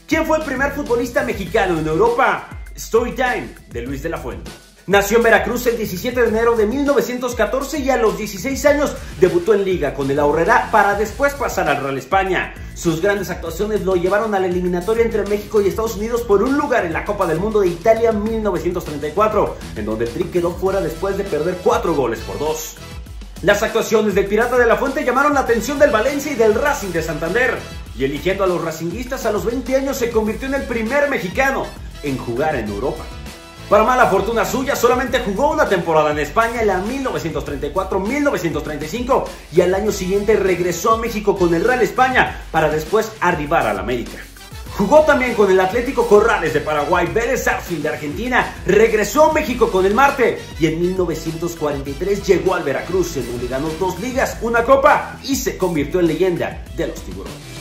¿Quién fue el primer futbolista mexicano en Europa? Storytime de Luis de la Fuente. Nació en Veracruz el 17 de enero de 1914 y a los 16 años debutó en Liga con el Aurrera para después pasar al Real España. Sus grandes actuaciones lo llevaron a la eliminatoria entre México y Estados Unidos por un lugar en la Copa del Mundo de Italia 1934, en donde el Tri quedó fuera después de perder 4-2. Las actuaciones del Pirata de la Fuente llamaron la atención del Valencia y del Racing de Santander, y eligiendo a los racinguistas a los 20 años se convirtió en el primer mexicano en jugar en Europa. Para mala fortuna suya, solamente jugó una temporada en España en la 1934-1935 y al año siguiente regresó a México con el Real España para después arribar al América. Jugó también con el Atlético Corrales de Paraguay, Vélez Sarsfield de Argentina, regresó a México con el Marte y en 1943 llegó al Veracruz, en donde ganó 2 ligas, una copa y se convirtió en leyenda de los Tiburones.